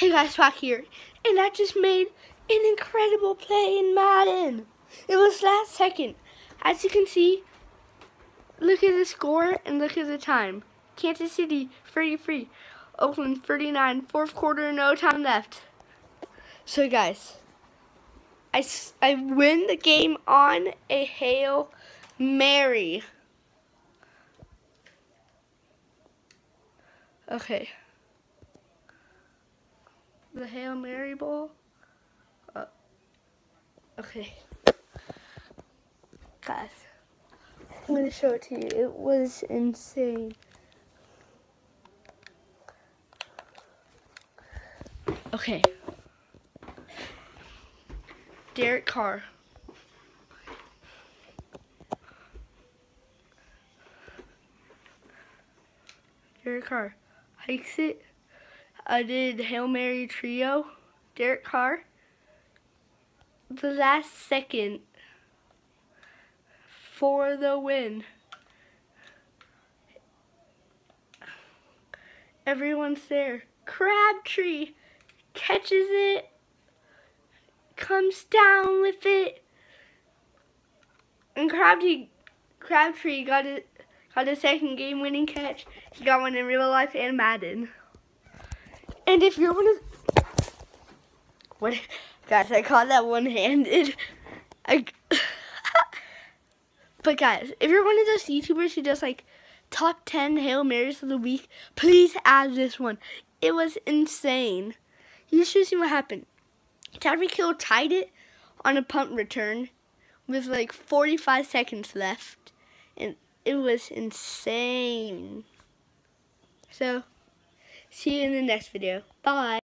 Hey guys, Rock here, and I just made an incredible play in Madden. It was last second. As you can see, look at the score and look at the time. Kansas City 33, Oakland 39, fourth quarter, no time left. So guys, I win the game on a Hail Mary. Okay. The Hail Mary Bowl. Okay. Guys, I'm going to show it to you. It was insane. Okay. Derek Carr. Derek Carr hikes it. I did Hail Mary trio. Derek Carr. The last second for the win. Everyone's there. Crabtree catches it. Comes down with it. And Crabtree got a second game-winning catch. He got one in real life and Madden. And if you're one of what, guys, I caught that one-handed. But guys, if you're one of those YouTubers who does like top 10 Hail Marys of the week, please add this one. It was insane. You should see what happened. Tyreek Hill tied it on a punt return with like 45 seconds left, and it was insane. So, see you in the next video. Bye.